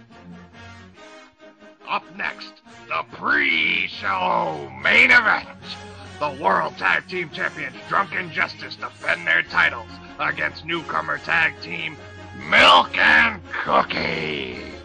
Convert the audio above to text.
Up next, the pre-show main event. The World Tag Team Champions Drunken Justice defend their titles against newcomer tag team Milk and Cookie.